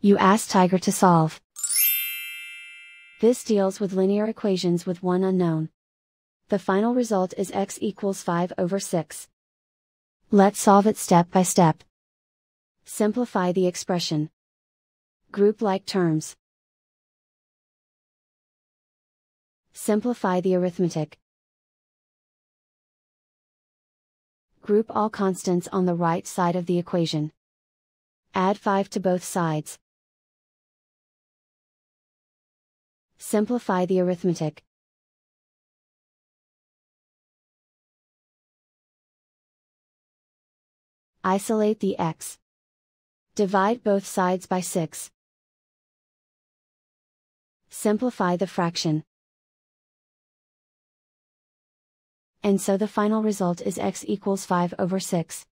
You ask Tiger to solve. This deals with linear equations with one unknown. The final result is x equals 5/6. Let's solve it step by step. Simplify the expression. Group like terms. Simplify the arithmetic. Group all constants on the right side of the equation. Add 5 to both sides. Simplify the arithmetic. Isolate the x. Divide both sides by 6. Simplify the fraction. And so the final result is x equals 5/6.